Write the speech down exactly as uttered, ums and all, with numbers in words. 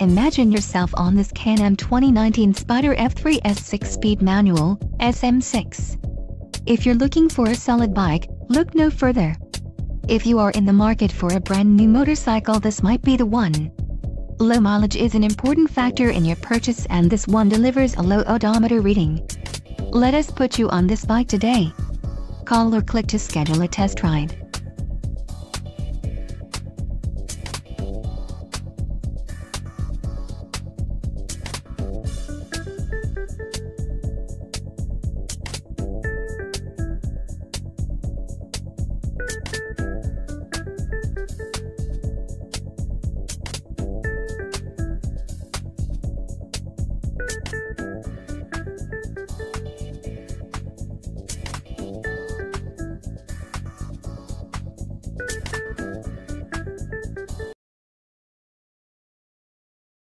Imagine yourself on this Can-Am twenty nineteen Spyder F three S six-speed manual, S M six. If you're looking for a solid bike, look no further. If you are in the market for a brand new motorcycle, this might be the one. Low mileage is an important factor in your purchase, and this one delivers a low odometer reading. Let us put you on this bike today. Call or click to schedule a test ride.